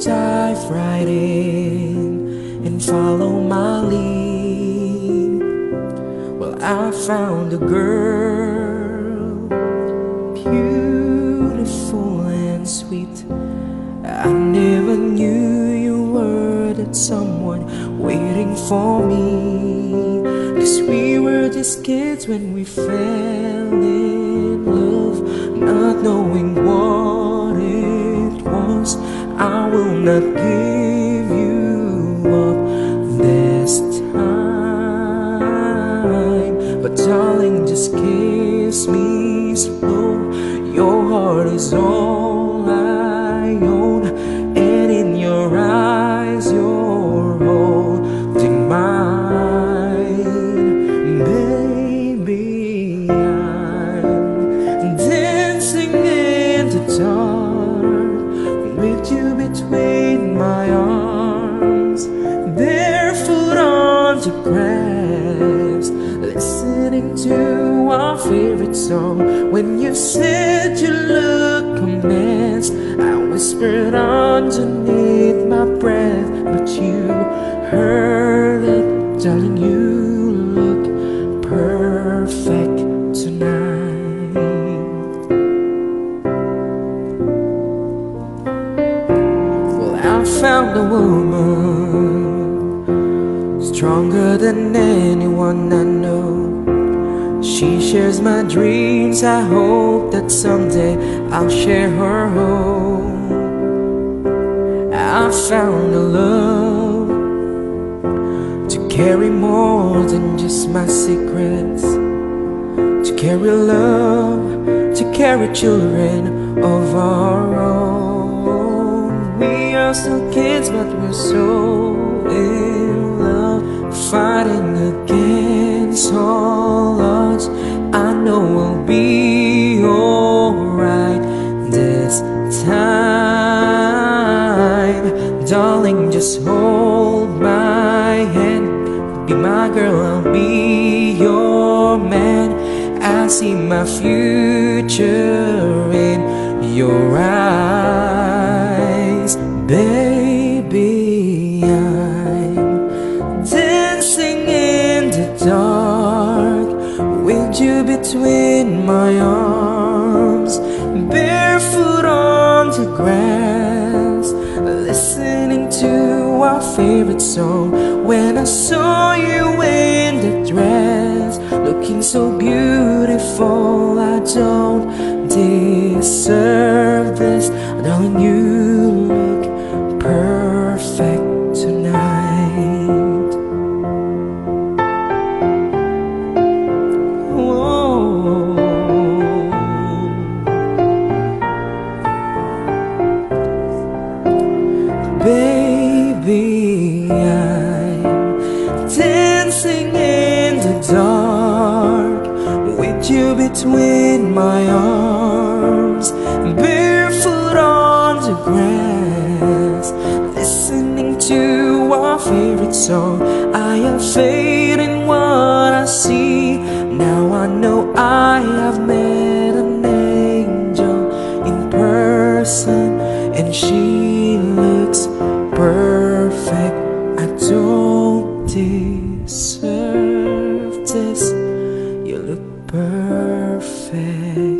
dive right in and follow my lead. Well, I found a girl, beautiful and sweet. I never knew you were that someone waiting for me. 'Cause we were just kids when we fell in love, not knowing what it was. I will not give you up this time, but darling, just kiss me slow. Your heart is all I own, and in your eyes you're holding mine. Baby, I'm dancing in the dark with you between my arms, barefoot on the grass, listening to our favorite song. When you said you look a mess, I whispered underneath my breath, but you heard it. Darling, you look perfect tonight. Well, I found a woman stronger than anyone I know. She shares my dreams. I hope that someday I'll share her home. I found a love to carry more than just my secrets, to carry love, to carry children of our own. We are still kids, but we're so in love, fighting against all odds. I know we'll be alright this time. Darling, just hold my hand. Be my girl, I'll be your man. I see my future in your eyes. Baby, I'm dancing in the dark with you between my arms, barefoot on the grass, listening to our favorite song. When I saw you in the dress, looking so beautiful, I don't deserve this. Darling, you look perfect tonight. Baby, I'm dancing in the dark with you between my arms, barefoot on the grass, listening to our favorite song. I am fate in what I see. Now I know I have met an angel in person, and she looks perfect. I don't deserve this. You look perfect.